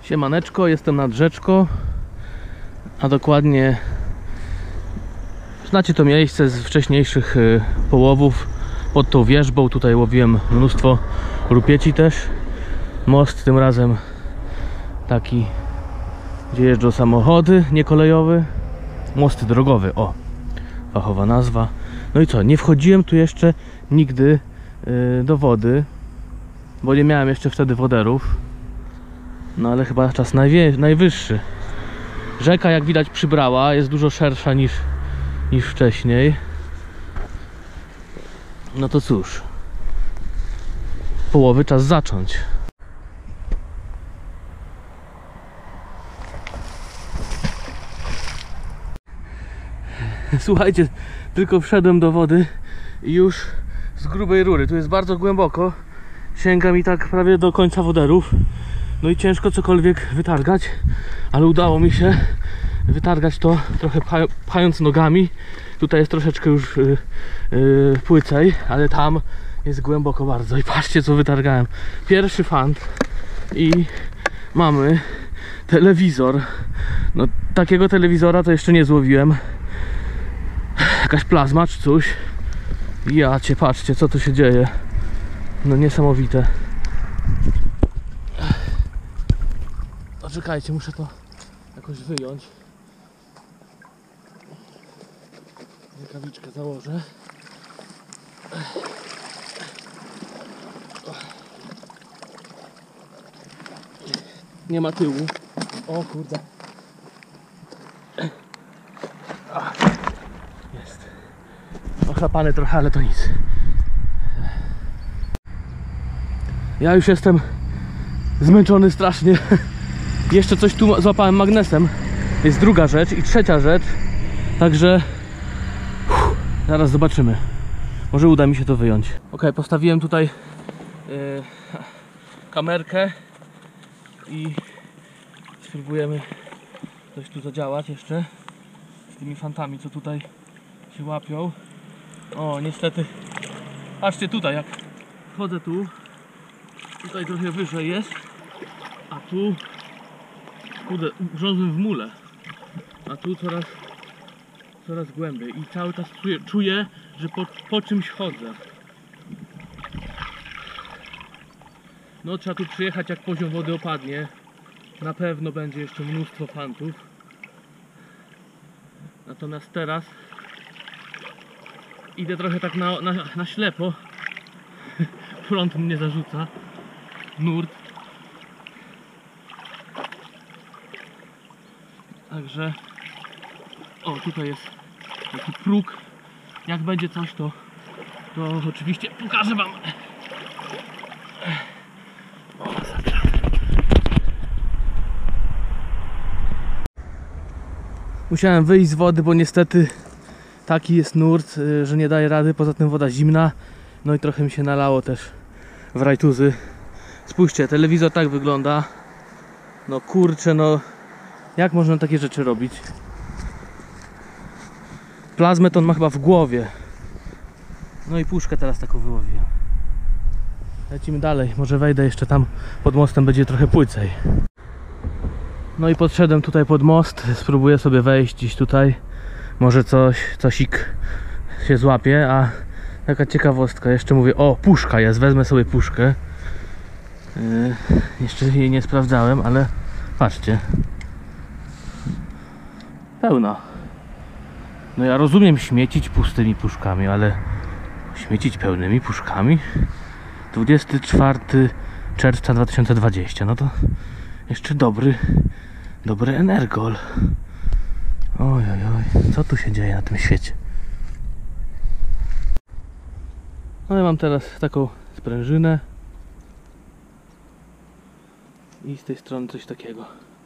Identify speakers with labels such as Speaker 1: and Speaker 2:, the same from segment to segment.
Speaker 1: Siemaneczko, jestem nad rzeczką, a dokładnie znacie to miejsce z wcześniejszych połowów. Pod tą wierzbą tutaj łowiłem mnóstwo rupieci też. Most tym razem taki, gdzie jeżdżą samochody, nie kolejowy. Most drogowy, o, fachowa nazwa. No i co, nie wchodziłem tu jeszcze nigdy do wody, bo nie miałem jeszcze wtedy woderów. No ale chyba czas najwyższy. Rzeka, jak widać, przybrała, jest dużo szersza niż wcześniej. No to cóż, połowy czas zacząć. Słuchajcie, tylko wszedłem do wody i już z grubej rury. Tu jest bardzo głęboko, sięga mi tak prawie do końca woderów. No i ciężko cokolwiek wytargać, ale udało mi się wytargać to trochę pchając nogami. Tutaj jest troszeczkę już płycej, ale tam jest głęboko bardzo. I patrzcie, co wytargałem. Pierwszy fant i mamy telewizor. No takiego telewizora to jeszcze nie złowiłem. Jakaś plazma czy coś. Ja cię, patrzcie, co tu się dzieje. No niesamowite. Czekajcie, muszę to jakoś wyjąć. Rękawiczkę założę. Nie ma tyłu. O kurde. Jest. Ochrapane trochę, ale to nic. Ja już jestem zmęczony strasznie. Jeszcze coś tu złapałem magnesem. Jest druga rzecz i trzecia rzecz. Także zaraz zobaczymy. Może uda mi się to wyjąć. Ok, postawiłem tutaj kamerkę i spróbujemy coś tu zadziałać jeszcze z tymi fantami, co tutaj się łapią. O, niestety. Patrzcie tutaj, jak wchodzę tu. Tutaj trochę wyżej jest, a tu kurde, ugrzązłem w mule, a tu coraz głębiej i cały czas czuję, że po czymś chodzę. No trzeba tu przyjechać, jak poziom wody opadnie. Na pewno będzie jeszcze mnóstwo fantów. Natomiast teraz idę trochę tak na ślepo. Front mnie zarzuca. Nurt. Także o, tutaj jest taki próg. Jak będzie coś, to oczywiście pokażę wam. O, masakra. Musiałem wyjść z wody, bo niestety taki jest nurt, że nie daje rady. Poza tym woda zimna. No i trochę mi się nalało też w rajtuzy. Spójrzcie, telewizor tak wygląda. No kurczę, no jak można takie rzeczy robić? Plazmę to on ma chyba w głowie. No i puszkę teraz taką wyłowiłem. Lecimy dalej, może wejdę jeszcze tam pod mostem, będzie trochę płycej. No i podszedłem tutaj pod most, spróbuję sobie wejść gdzieś tutaj. Może cosik się złapie, a taka ciekawostka, jeszcze mówię, o, puszka jest, wezmę sobie puszkę. Jeszcze jej nie sprawdzałem, ale patrzcie. Pełna. No ja rozumiem śmiecić pustymi puszkami, ale śmiecić pełnymi puszkami? 24 czerwca 2020, no to jeszcze dobry energol. Oj, co tu się dzieje na tym świecie? No ja mam teraz taką sprężynę i z tej strony coś takiego.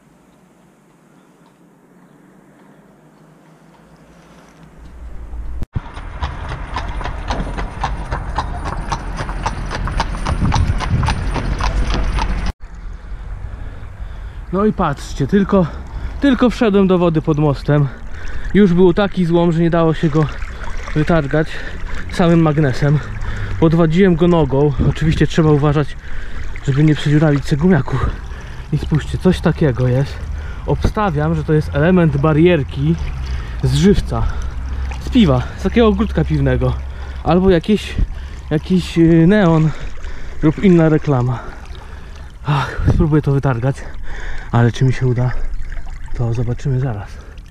Speaker 1: No i patrzcie, tylko wszedłem do wody pod mostem. Już był taki złom, że nie dało się go wytargać samym magnesem. Podwadziłem go nogą. Oczywiście trzeba uważać, żeby nie przedziurawić sobie gumiaków I spójrzcie, coś takiego jest. Obstawiam, że to jest element barierki z żywca, z piwa, z takiego ogródka piwnego. Albo jakiś neon lub inna reklama. Ach, spróbuję to wytargać, ale czy mi się uda, to zobaczymy zaraz.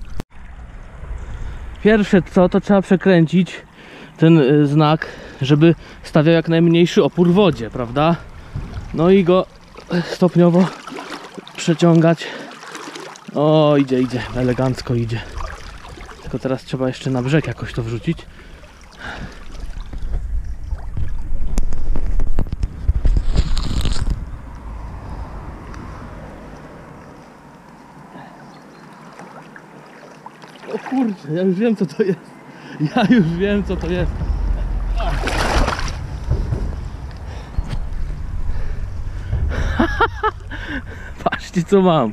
Speaker 1: Pierwsze co, to trzeba przekręcić ten znak, żeby stawiał jak najmniejszy opór wodzie, prawda? No i go stopniowo przeciągać. O, idzie, elegancko idzie. Tylko teraz trzeba jeszcze na brzeg jakoś to wrzucić. O kurczę, ja już wiem co to jest. Patrzcie co mam.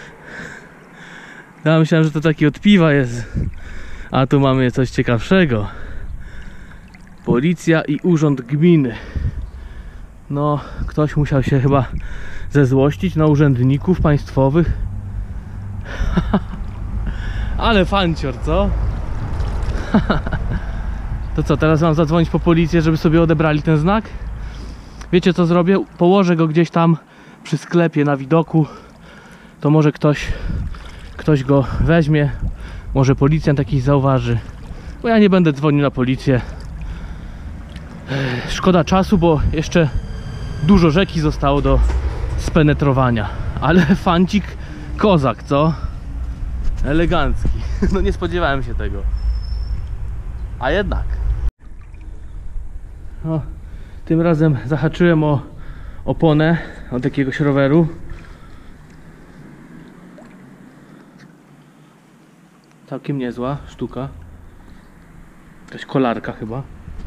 Speaker 1: Ja myślałem, że to taki od piwa jest. A tu mamy coś ciekawszego. Policja i urząd gminy. No, ktoś musiał się chyba zezłościć na urzędników państwowych. Ale fancior, co? To co, teraz mam zadzwonić po policję, żeby sobie odebrali ten znak? Wiecie co zrobię? Położę go gdzieś tam przy sklepie na widoku. To może ktoś go weźmie. Może policjant jakiś zauważy. Bo ja nie będę dzwonił na policję. Szkoda czasu, bo jeszcze dużo rzeki zostało do spenetrowania. Ale fancik kozak, co? Elegancki. No nie spodziewałem się tego. A jednak. O, tym razem zahaczyłem o oponę od jakiegoś roweru. Całkiem niezła sztuka. Jakaś kolarka chyba.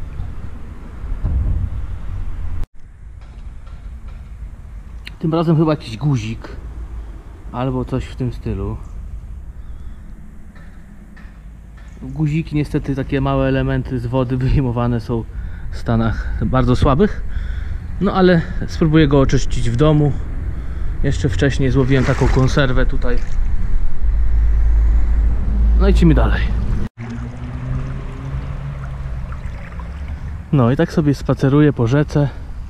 Speaker 1: Tym razem chyba jakiś guzik albo coś w tym stylu. Guziki niestety, takie małe elementy z wody wyjmowane są w stanach bardzo słabych. No ale spróbuję go oczyścić w domu. Jeszcze wcześniej złowiłem taką konserwę tutaj. No idźmy dalej. No i tak sobie spaceruję po rzece.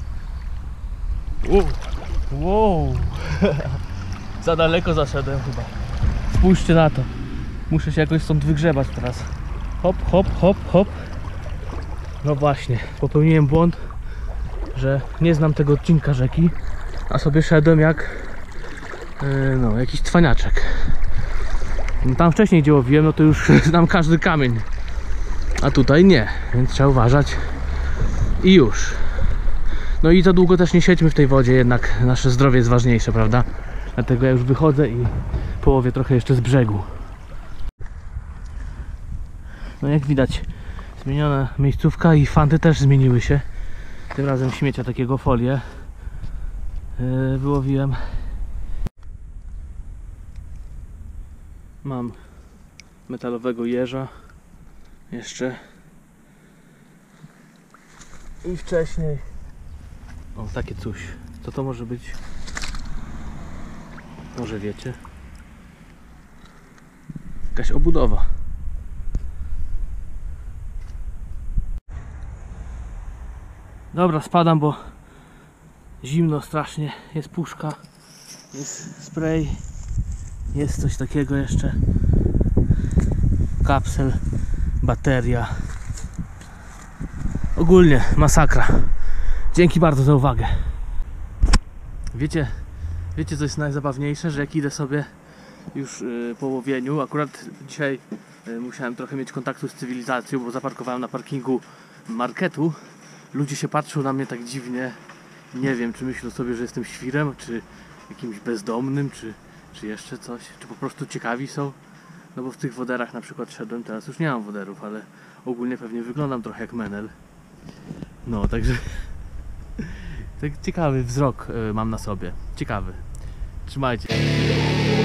Speaker 1: Wow. Za daleko zaszedłem chyba. Spójrzcie na to. Muszę się jakoś stąd wygrzebać teraz. Hop, hop, hop, hop. No właśnie, popełniłem błąd, że nie znam tego odcinka rzeki, a sobie szedłem jak no, jakiś cwaniaczek. No, tam wcześniej gdzie łowiłem, no to już znam każdy kamień, a tutaj nie, więc trzeba uważać i już. No i za długo też nie siedźmy w tej wodzie, jednak nasze zdrowie jest ważniejsze, prawda? Dlatego ja już wychodzę i połowię trochę jeszcze z brzegu. No jak widać, zmieniona miejscówka i fanty też zmieniły się. Tym razem śmiecia takiego folię wyłowiłem. Mam metalowego jeża jeszcze. I wcześniej o, takie coś. Co to może być? Może wiecie? Jakaś obudowa. Dobra, spadam, bo zimno strasznie. Jest puszka, jest spray, jest coś takiego jeszcze. Kapsel, bateria. Ogólnie masakra. Dzięki bardzo za uwagę. Wiecie co jest najzabawniejsze? Że jak idę sobie już po łowieniu, akurat dzisiaj musiałem trochę mieć kontaktu z cywilizacją, bo zaparkowałem na parkingu marketu. Ludzie się patrzą na mnie tak dziwnie. Nie wiem, czy myślą sobie, że jestem świrem, czy jakimś bezdomnym, czy jeszcze coś, czy po prostu ciekawi są. No bo w tych woderach na przykład szedłem, teraz już nie mam woderów, ale ogólnie pewnie wyglądam trochę jak menel. No, także tak ciekawy wzrok mam na sobie. Ciekawy. Trzymajcie.